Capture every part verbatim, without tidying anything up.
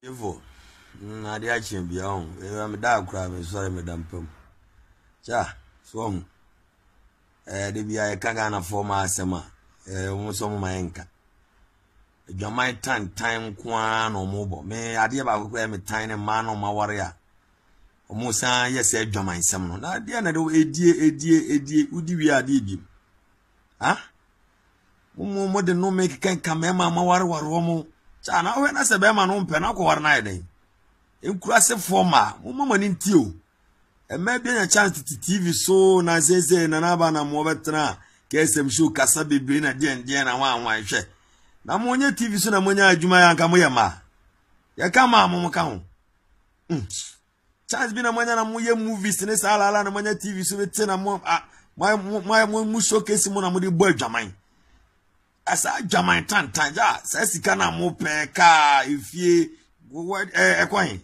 Evo, na dia chimbia on. E me da kura me sorry me dampam. Cha, so eh de bia e kaga na forma asema. Eh wo so mo mayenka. Dwamai tan tan kwa na omobo. Me ade ba ko me tan ne ma no maware a. Omo san yese dwamai sem no. Na dia na de edie edie edie udi wi ade bi. Ha? Mo mo de no make kan kamema maware ware wo mo. Cha na we na se be ma no mpe na ko war na eden. Enkurase forma, mo mama ni ntio. E ma bia nya chance T V so na zeze na na ba na mo betena K S M show kasa bebre na den den na wan wan hwe. Na mo nya T V so na mo nya adwuma ya nka mo ye ma. Ya ka ma mo ka ho. Mm. Chance bi na mo nya na mo ye movies ne sala ala na mo nya T V so bete na mo ah my my mo showcase mo na mo de boy adwaman. Asa adwaman tan tan ja, sa sika na mo pe ka ifie what eh ekwan.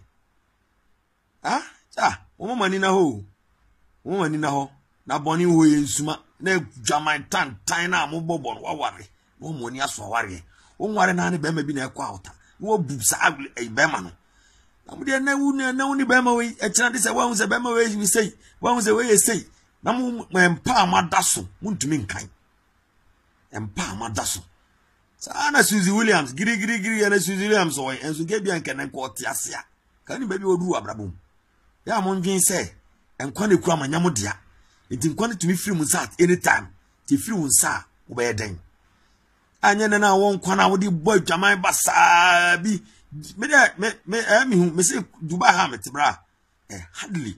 Ah, cha, wo mani na ho. Wo mani na ho. Na boni ho ensuma. Na dwaman tan tan na mo bobon wa ware. Wo moni aso ware. Wo ware na ne be ma bi na ekwa ota. Wo bubsa agule e be ma no. Na mo de na wu na wu ni be ma we e kira de se wa hu se be ma we we sei. Wa hu se we sei. Na mo empa amadaso. Mo ntumi nkan. Empa amadaso. Sa na Suzy Williams giri giri giri na Suzy Williams o enso ge bia nkan nko tiasea. Kan ni ba bi odu abrabom. Ya mo ndwen se enkwa ne kura manyam dia enti nkwa ne tumi firi mu sa at anytime ti firi mu sa wo be den anya ne na won kwa na wo di boy dwaman basa bi me de me me eh mi hu me se Dubai ha metibra eh hardly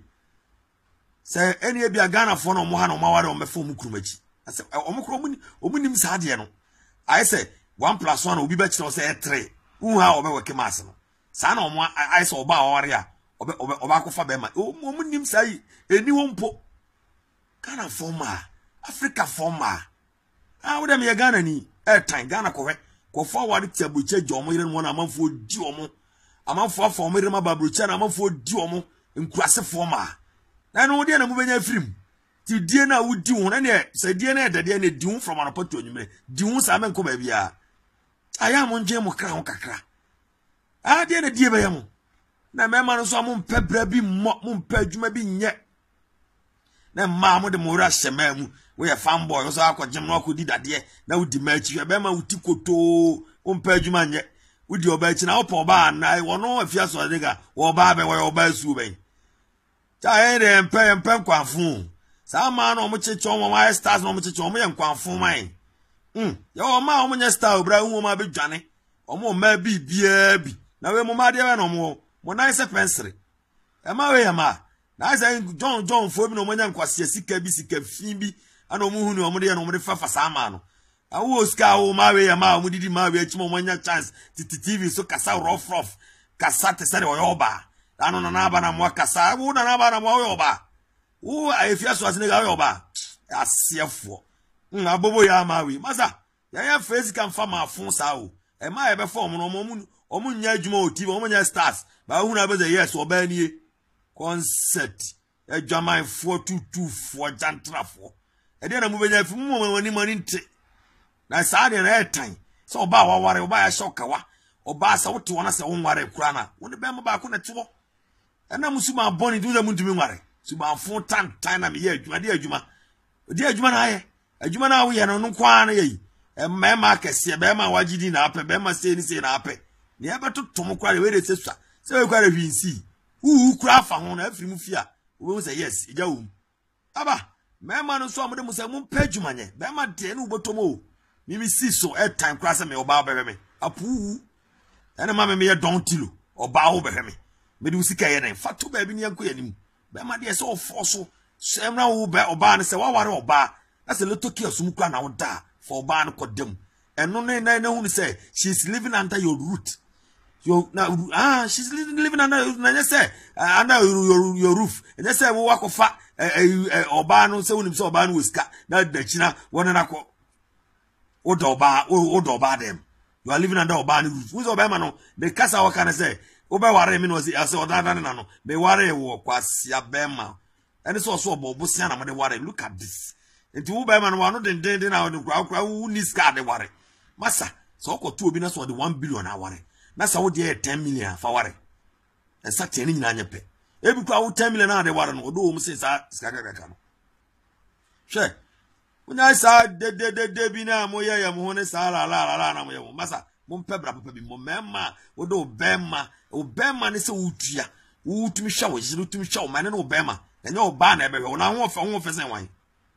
se eni bia Ghana fo no mo ha no maware o mefo mu kurumachi ase o mo kuro mu o mu nim sa de no ai se one plus one obi be kire o se three hu ha o be weke mas no sa na o mo ai se oba aware a obe obe oba kofa be ma o mo nim sai eni wompo Ghana forma Africa forma ah wo dem ye Ghana ni eh tan Ghana ko hwe ko forward ti abuche jomo yire no na amanfo di omo amanfo afo omo yire ma babrocha na amanfo di omo nkurase forma na no de na mu benya firim ti die na wo di wo na ne se die na de de na di wo from anapoto onwumre di wo sa men ko ba bia aya mo nje mo kra ho kakra ah de na die be yamo na mema no so mo mpebra bi mo mo mpa adwuma bi nye na ma mo de mo ra hyema mu we ye fanboy so akogem no akodi dade na wudi machi e be ma wuti koto o mpa adwuma nye wudi oba chi na opa oba na wono afia so de ga wo ba be we oba su ben ta ere mpa mpa kwanfu sa ma no mo cheche o mo stars no mo cheche o mo ye kwanfu man mm ye o ma o mo nya star obra hu o ma be dwane o mo ma bi bia bi na we mo ma de we no mo mo nice pensere e ma we ma na say John John fo bi no mo nya nkwase sika bi sika fi bi ana mo hu ni o mo de no mo de fa fa sa ma no awu oska wo ma we ma mo didi ma we achi mo nya chance T V so kasa rough rough kasa te sare o yoba ano na na ba na mo kasa wo na na ba na mo yoba wo afia so asine ga yoba asiefo nna bobo ya ma we masa ya ya face kan fa ma fon sa o e ma e be form no mo mu o mu nya adwuma o T V o mu nya stars ba hu na be say yes o ba nie concert e dwaman four two two four jantrafo e de na mu benya fi mu mo ni mani nte na sa de na etan so oba wa ware oba ya shokawa oba sa wote wona se won ware kura na won be mo ba ko na tuwo e na musuma boni du da mu ntumi ware suba fo tan tan na me ye adwuma de adwuma de adwuma na aye adwuma na wo ye no nkwa na ye e ma ma kese be ma wagidi na ape be ma se ni se na ape ne e beto tom kware we de sesua se we kware hwinsi uu kura fa ho na afiri mu fia wo say yes ija wo aba mema no so amode musa mu paguma nye be ma de no botomo mi mi si so e time kura se me oba be me apu ene ma me me ye don tilo oba wo be me me de usika ye na fa to ba bi ne yanko ye nim be ma de se o forso se mra wo be oba ne se wa ware oba na se loto ki asum kura na wo da for oba no kodem eno ne na na hu say she's living under your root. You now ah she's living under na say uh, under your, your roof and they say we work of oba no say unim say oba no wiska na dachina wona na ko odo oba odo oba dem you are living under oba no roof who's oba man no the casa what can I say oba ware me no say I say oda na no be ware wo kwasia bema and so so obo bosia na mo de ware look at this enti wo ba man no den den na wo kura kura wo ni ska de ware masa so ko tu obi na so de one billion na ware na sa wo de ten million fa ware ensa ten ni nyina nyepe ebi kwa wo ten million na de ware no do wo mse sa skaka kaka no hwe unya sa de de de de bi na mo ye ye mo ne sa la la la na mo ye mo masa mo mpe bra papa bi mo mema wo do bema wo bema ne se wutua wo tumi hwa wo jiru tumi hwa wo mane no bema enye wo ba na ebe wo na ho fa ho fa sen wan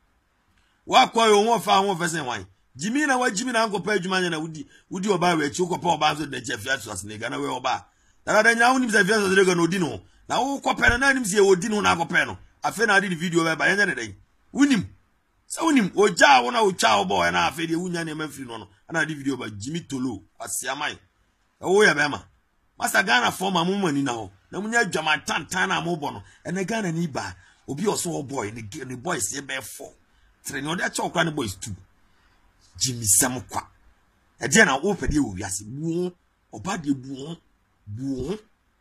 wa kwa yo ho fa ho fa sen wan jimi na wa jimi na anko pa adwuma nya na wudi wudi oba we chi ko pa oba so de chefia so asnega na we oba dara da nya woni mse fia so de ga no di no na wo ko pe na nim se wo di no na ko pe no afi na di video ba ba nya ne dai wunim sa wunim oja wo na o cha o boy na afi de wunya ne ma firi no no ana di video ba jimi tolo asiamai wo ya be ma masa Ghana form amuma ni na ho na munya adwama tantan na mo bo no ene Ghana ni ba obi oso boy ni boys e be four three no de cha okra ni boys two Jimmy Samukwa. A dear now open you, yes, woo, or body woo, woo.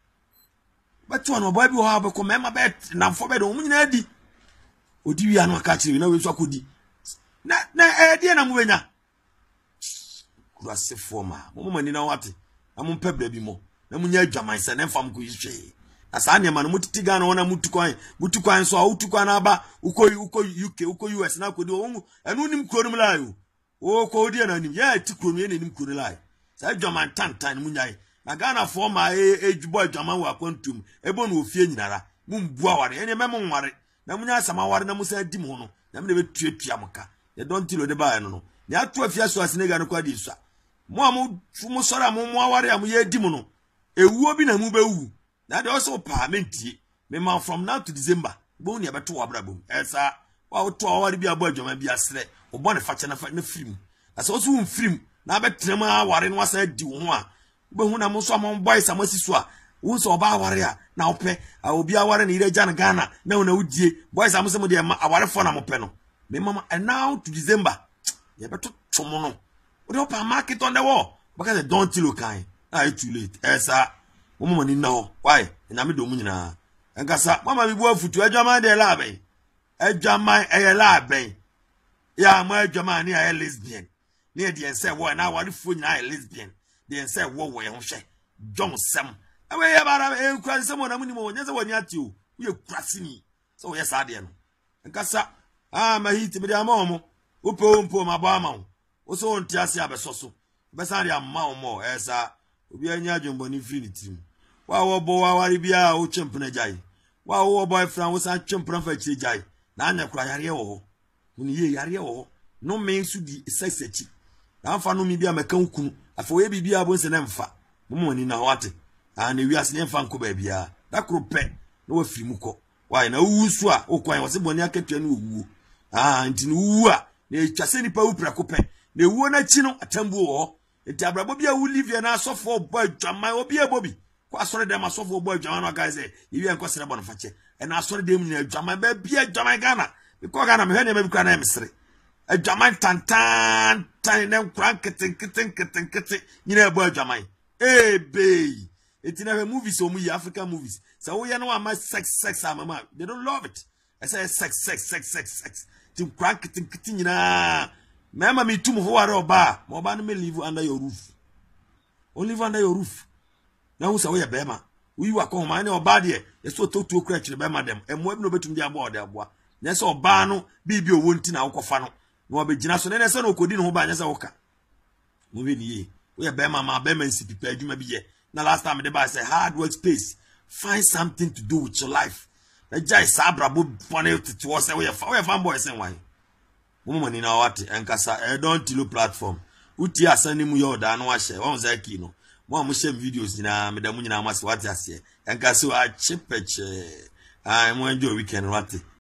But one of Bible have a command bed, now for bed on Nadi. O do you not catch you know which I could be? Na, na, eh, dear, I'm winner. Grassy former, woman in our what? I'm on pep baby more. No munya jamai and then from Guiche. As I am a mutigan on a mutucoin, mutucoin so out to Canaba, Uko, Uko, U K, Uko, U S, now could do, and unim codum. Oh, Codia and him, yeah, took me in him could lie. Say, German Tantan Munyai. Na Ghana for my age boy, German wa quantum, a bone will fear Nara, Mumboa, any memon worry. Namunya Samawar Namusa Dimono, Namu treat Yamaka. They don't tell the buy no. They are twelve years was nega no quadisa. Moamu, Fumusora, Mumawari, Amuye Dimono. A woman a mube. That also parmenti. Mema from now to December. Bony about two abrabum. Elsa, while two hours be a boy, German be a slet. Obone fache na na film as also un film na betrema ware no wasa di wo a be hu na mo so amon boys amasi so a wo so oba ware a na ope a obi aware na ire ja na Ghana na wo na wudie boys amose mo de ma aware fo na mo pe no me mama and now to December ye beto tomo no we opa market on the wall because they don't look kind ah too late esa wo mo ni na ho why na me do mu nyina enkasa mama bi bu afutu adwaman de la ben adwaman e la ben ya my Germany a lesbian. Near the and say, well, now what if we are lesbian? They say, what way on share? John Sam. Away about a cry someone a minimum, yes, one at you. We are crassing. So, yes, I did. And Cassa, ah, my heat with your mom. Upo, poor my barman. Also on Tiasia Besoso. Bessaria Mamo, as a we are near Jumbo Infinity. Wow, boy, I be our champion jay. Wow, boyfriend was a champion for Jay. Nana cry, When ye yare o no men su di sesechi na fa no mi bia meka nkunu afo ye bibia abo nse na mfa mo ni na wate a na wiase ne mfa nko ba bia da kro pe na wa firi muko why na wu su a okwan wo se boni akatua na owu ah nti na wu a na etwase ni pa wu prako pe na wu na chi no atambu wo enti abrabo bia wu live na asofo boy dwaman obi ebobi kwa asore dem asofo boy dwaman no guys e wi enko sere bon fache e na asore dem ni dwaman ba bia dwaman Ghana because Ghana me hene me bikwa na misre adwaman tantan tan nem kran keten keten keten keten nyina ebo adwaman eh bey etina he movies o mu yi African movies so we no am sex sex mama they don't love it I say sex sex sex sex sex tim kran keten keten nyina mama me tum ho are oba mo ba no me live under your roof only live under your roof na hu say we be ma we wa ko ma ne oba de e so totu okura kire be ma dem emo bi no betum dia board aboa nyese oba no bibi owo nti na akofa no no obegina so ne se no okodi no ho ba nyese woka mo be ni ye we be ma ma be man si pipa adwuma bi ye na last time the boy say hard work space find something to do with your life na jai sabra bo bone to wo say we fa we fan boy say wan mo mo ni na wate enkasa e don tilo platform uti asani mu yo da no ahye won say ki no mo am share videos nyina me da mu nyina amase wate ase enkasa a chipeche ah mo enjoy weekend wate